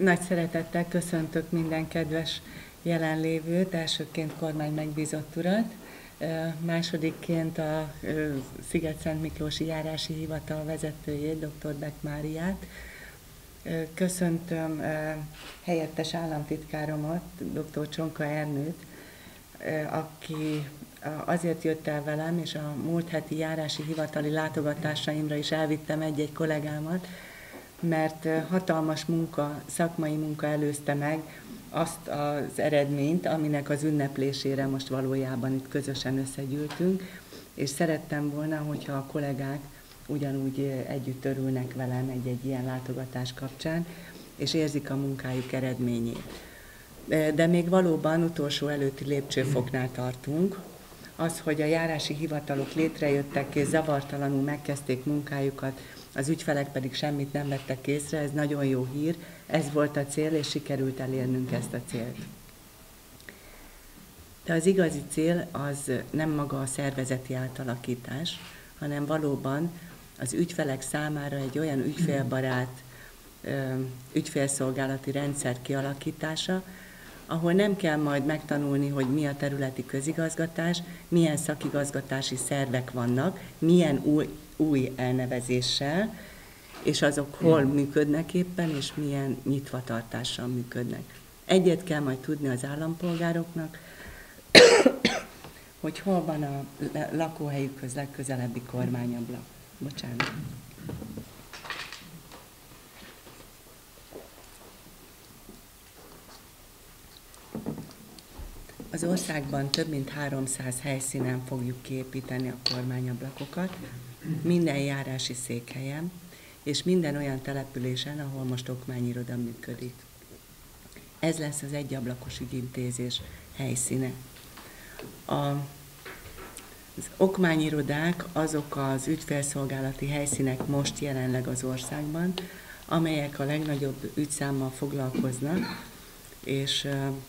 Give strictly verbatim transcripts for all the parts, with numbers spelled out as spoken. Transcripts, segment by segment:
Nagy szeretettel köszöntök minden kedves jelenlévőt, elsőként kormány megbízott urat, másodikként a Sziget-Szent Miklósi Járási Hivatal vezetőjét, dr. Beck Máriát. Köszöntöm helyettes államtitkáromat, dr. Csonka Ernőt, aki azért jött el velem, és a múlt heti járási hivatali látogatásaimra is elvittem egy-egy kollégámat, mert hatalmas munka, szakmai munka előzte meg azt az eredményt, aminek az ünneplésére most valójában itt közösen összegyűltünk, és szerettem volna, hogyha a kollégák ugyanúgy együtt örülnek velem egy-egy ilyen látogatás kapcsán, és érzik a munkájuk eredményét. De még valóban utolsó előtti lépcsőfoknál tartunk. Az, hogy a járási hivatalok létrejöttek és zavartalanul megkezdték munkájukat, az ügyfelek pedig semmit nem vettek észre, ez nagyon jó hír, ez volt a cél, és sikerült elérnünk ezt a célt. De az igazi cél az nem maga a szervezeti átalakítás, hanem valóban az ügyfelek számára egy olyan ügyfélbarát ügyfélszolgálati rendszer kialakítása, ahol nem kell majd megtanulni, hogy mi a területi közigazgatás, milyen szakigazgatási szervek vannak, milyen új, új elnevezéssel, és azok hol működnek éppen, és milyen nyitvatartással működnek. Egyet kell majd tudni az állampolgároknak, hogy hol van a lakóhelyükhöz legközelebbi kormányablak. Bocsánat. Az országban több mint háromszáz helyszínen fogjuk kiépíteni a kormányablakokat, minden járási székhelyen, és minden olyan településen, ahol most okmányiroda működik. Ez lesz az egyablakos ügyintézés helyszíne. A, az okmányirodák azok az ügyfélszolgálati helyszínek most jelenleg az országban, amelyek a legnagyobb ügyszámmal foglalkoznak, és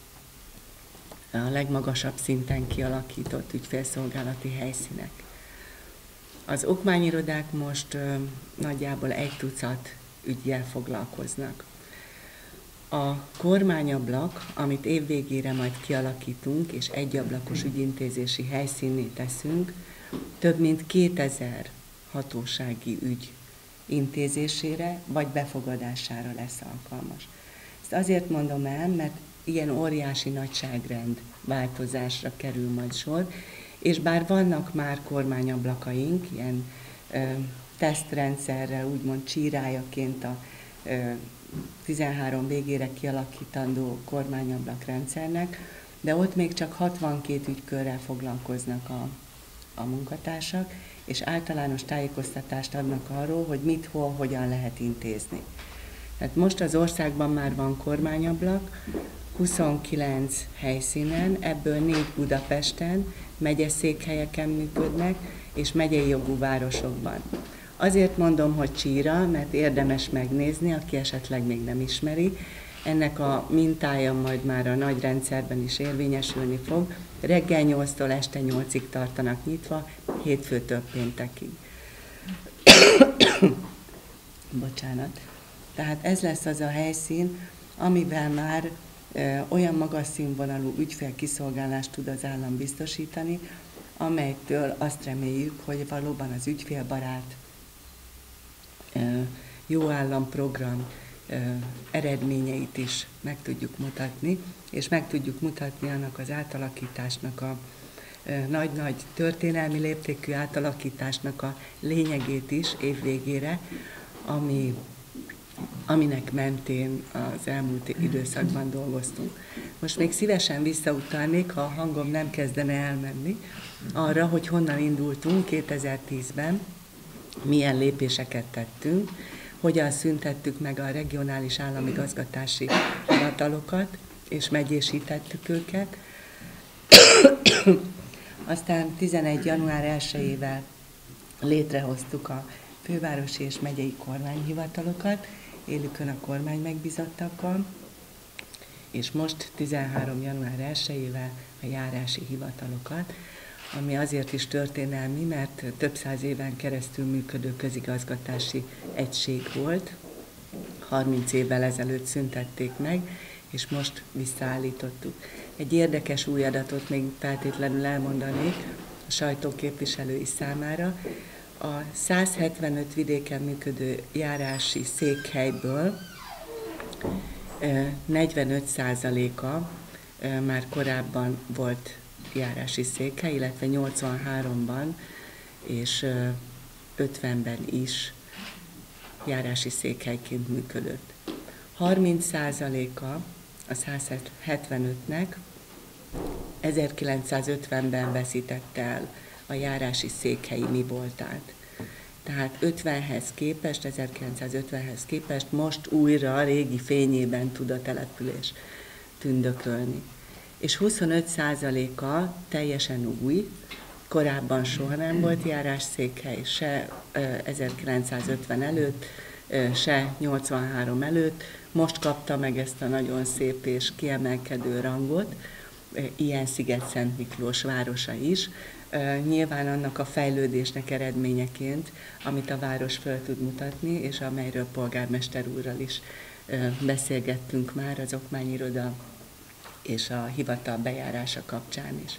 a legmagasabb szinten kialakított ügyfélszolgálati helyszínek. Az okmányirodák most ö, nagyjából egy tucat üggyel foglalkoznak. A kormányablak, amit évvégére majd kialakítunk, és egyablakos ügyintézési helyszínné teszünk, több mint kétezer hatósági ügy intézésére vagy befogadására lesz alkalmas. Ezt azért mondom el, mert ilyen óriási nagyságrend változásra kerül majd sor, és bár vannak már kormányablakaink, ilyen ö, tesztrendszerrel, úgymond csírájaként a ö, tizenhárom végére kialakítandó kormányablak-rendszernek, de ott még csak hatvankét ügykörrel foglalkoznak a, a munkatársak, és általános tájékoztatást adnak arról, hogy mit, hol, hogyan lehet intézni. Tehát most az országban már van kormányablak, huszonkilenc helyszínen, ebből négy Budapesten, megyeszékhelyeken működnek, és megyei jogú városokban. Azért mondom, hogy csíra, mert érdemes megnézni, aki esetleg még nem ismeri. Ennek a mintája majd már a nagy rendszerben is érvényesülni fog. Reggel nyolctól este nyolcig tartanak nyitva, hétfőtől péntekig. Bocsánat. Tehát ez lesz az a helyszín, amivel már e, olyan magas színvonalú ügyfélkiszolgálást tud az állam biztosítani, amelytől azt reméljük, hogy valóban az ügyfélbarát e, jó államprogram e, eredményeit is meg tudjuk mutatni, és meg tudjuk mutatni annak az átalakításnak a e, nagy-nagy történelmi léptékű átalakításnak a lényegét is évvégére, ami aminek mentén az elmúlt időszakban dolgoztunk. Most még szívesen visszautalnék, ha a hangom nem kezdene elmenni, arra, hogy honnan indultunk kétezer-tízben, milyen lépéseket tettünk, hogyan szüntettük meg a regionális államigazgatási hivatalokat, és megyésítettük őket. Aztán tizenegy január elsejével létrehoztuk a fővárosi és megyei kormányhivatalokat, élükön a kormány megbízottakkal, és most tizenhárom január elsejével a járási hivatalokat, ami azért is történelmi, mert több száz éven keresztül működő közigazgatási egység volt, harminc évvel ezelőtt szüntették meg, és most visszaállítottuk. Egy érdekes új adatot még feltétlenül elmondanék a sajtóképviselői számára. A száz hetvenöt vidéken működő járási székhelyből negyvenöt százaléka már korábban volt járási székhely, illetve nyolcvanháromban és ötvenben is járási székhelyként működött. harminc százaléka a száz hetvenötnek ezerkilencszázötvenben veszítette el a járási székhelyi mi voltát. Tehát ötvenhez képest, ezerkilencszázötvenhez képest most újra a régi fényében tud a település tündökölni. És huszonöt százaléka teljesen új, korábban soha nem volt járásszékhely, se ezerkilencszázötven előtt, se nyolcvanhárom előtt, most kapta meg ezt a nagyon szép és kiemelkedő rangot, ilyen Sziget-Szent Miklós városa is, nyilván annak a fejlődésnek eredményeként, amit a város föl tud mutatni, és amelyről polgármester úrral is beszélgettünk már az okmányiroda és a hivatal bejárása kapcsán is.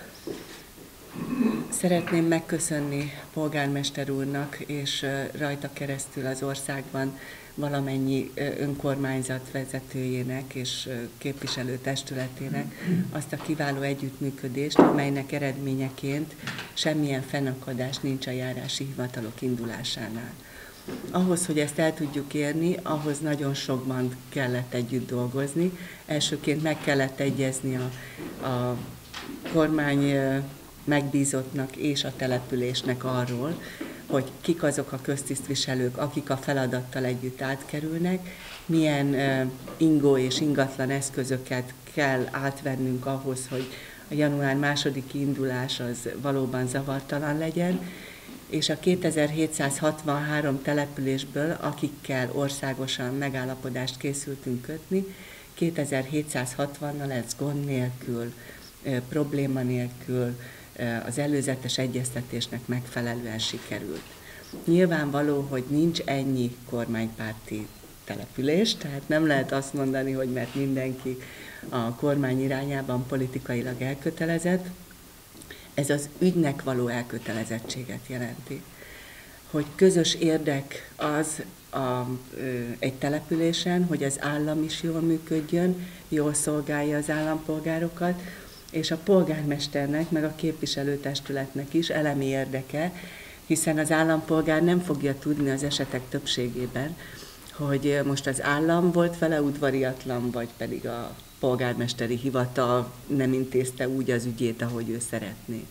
Szeretném megköszönni polgármester úrnak és rajta keresztül az országban valamennyi önkormányzat vezetőjének és képviselőtestületének azt a kiváló együttműködést, amelynek eredményeként semmilyen fennakadás nincs a járási hivatalok indulásánál. Ahhoz, hogy ezt el tudjuk érni, ahhoz nagyon sokban kellett együtt dolgozni. Elsőként meg kellett egyezni a, a kormány megbízottnak és a településnek arról, hogy kik azok a köztisztviselők, akik a feladattal együtt átkerülnek, milyen uh, ingó és ingatlan eszközöket kell átvennünk ahhoz, hogy a január másodiki indulás az valóban zavartalan legyen, és a kétezer-hétszázhatvanhárom településből, akikkel országosan megállapodást készültünk kötni, kétezer-hétszázhatvannal ez gond nélkül, uh, probléma nélkül, az előzetes egyeztetésnek megfelelően sikerült. Nyilvánvaló, hogy nincs ennyi kormánypárti település, tehát nem lehet azt mondani, hogy mert mindenki a kormány irányában politikailag elkötelezett, ez az ügynek való elkötelezettséget jelenti. Hogy közös érdek az a, egy településen, hogy az állam is jól működjön, jól szolgálja az állampolgárokat, és a polgármesternek, meg a képviselőtestületnek is elemi érdeke, hiszen az állampolgár nem fogja tudni az esetek többségében, hogy most az állam volt vele udvariatlan, vagy pedig a polgármesteri hivatal nem intézte úgy az ügyét, ahogy ő szeretné.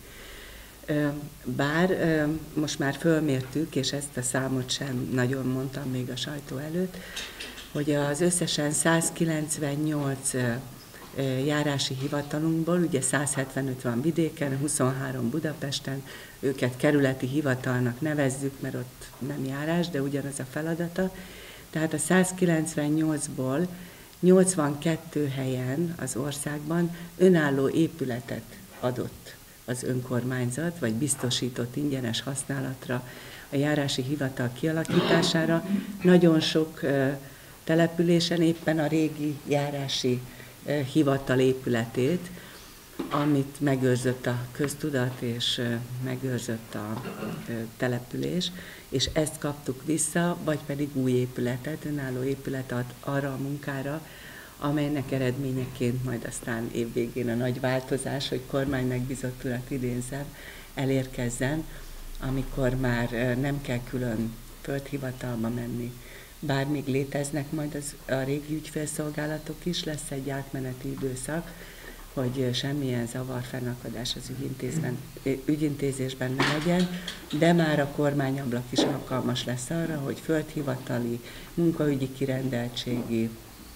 Bár most már fölmértük, és ezt a számot sem nagyon mondtam még a sajtó előtt, hogy az összesen százkilencvennyolc járási hivatalunkból, ugye száz hetvenöt van vidéken, huszonhárom Budapesten, őket kerületi hivatalnak nevezzük, mert ott nem járás, de ugyanaz a feladata. Tehát a százkilencvennyolcból nyolcvankettő helyen az országban önálló épületet adott az önkormányzat, vagy biztosított ingyenes használatra a járási hivatal kialakítására. Nagyon sok településen éppen a régi járási hivatal épületét, amit megőrzött a köztudat és megőrzött a település, és ezt kaptuk vissza, vagy pedig új épületet, önálló épületet arra a munkára, amelynek eredményeként majd aztán évvégén a nagy változás, hogy kormány megbízott urat idézem, elérkezzen, amikor már nem kell külön földhivatalba menni. Bár még léteznek majd az, a régi ügyfélszolgálatok is, lesz egy átmeneti időszak, hogy semmilyen zavar, fennakadás az ügyintézésben ne legyen, de már a kormányablak is alkalmas lesz arra, hogy földhivatali, munkaügyi kirendeltségi,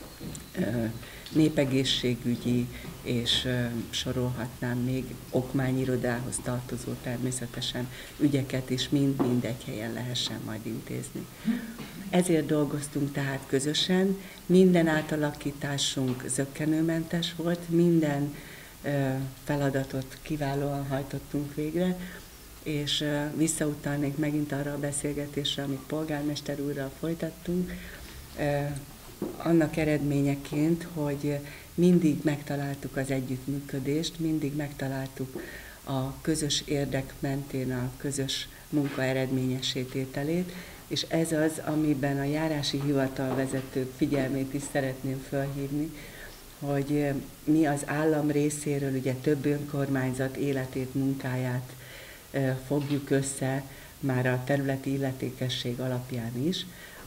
népegészségügyi, és sorolhatnám még okmányirodához tartozó természetesen ügyeket is mind-mind egy helyen lehessen majd intézni. Ezért dolgoztunk tehát közösen, minden átalakításunk zökkenőmentes volt, minden feladatot kiválóan hajtottunk végre, és visszautalnék megint arra a beszélgetésre, amit polgármester úrral folytattunk, annak eredményeként, hogy mindig megtaláltuk az együttműködést, mindig megtaláltuk a közös érdek mentén a közös munka eredményessé tételét, és ez az, amiben a járási hivatalvezetők figyelmét is szeretném felhívni, hogy mi az állam részéről ugye több önkormányzat életét, munkáját fogjuk össze már a területi illetékesség alapján is.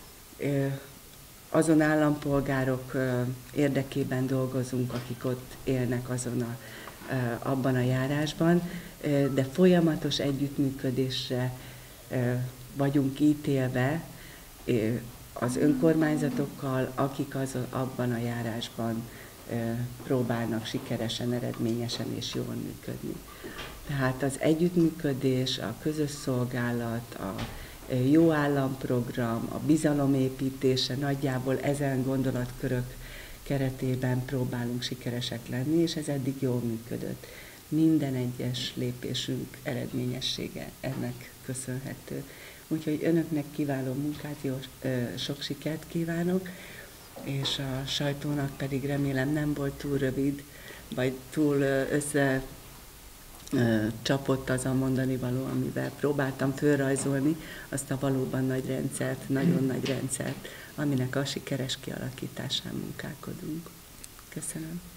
Azon állampolgárok érdekében dolgozunk, akik ott élnek azon a, abban a járásban, de folyamatos együttműködésre vagyunk ítélve az önkormányzatokkal, akik az, abban a járásban próbálnak sikeresen, eredményesen és jól működni. Tehát az együttműködés, a közös szolgálat, a jó államprogram, a bizalomépítése, nagyjából ezen gondolatkörök keretében próbálunk sikeresek lenni, és ez eddig jól működött. Minden egyes lépésünk eredményessége ennek köszönhető. Úgyhogy önöknek kiváló munkát, jó, sok sikert kívánok, és a sajtónak pedig remélem nem volt túl rövid, vagy túl össze csapott az a mondani való, amivel próbáltam fölrajzolni azt a valóban nagy rendszert, nagyon nagy rendszert, aminek a sikeres kialakításán munkálkodunk. Köszönöm.